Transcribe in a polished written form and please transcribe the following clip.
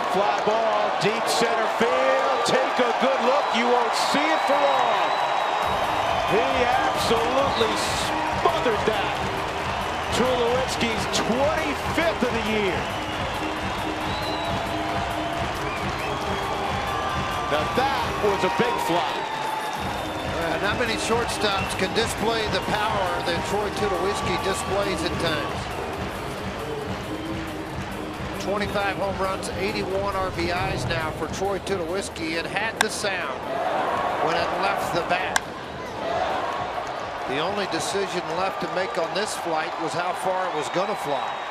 fly ball, deep center field. Take a good look. You won't see it for long. He absolutely smothered that. Tulowitzki's 25th of the year. Now that was a big fly. Not many shortstops can display the power that Troy Tulowitzki displays at times. 25 home runs, 81 RBIs now for Troy Tulowitzki. It had the sound when it left the bat. The only decision left to make on this flight was how far it was going to fly.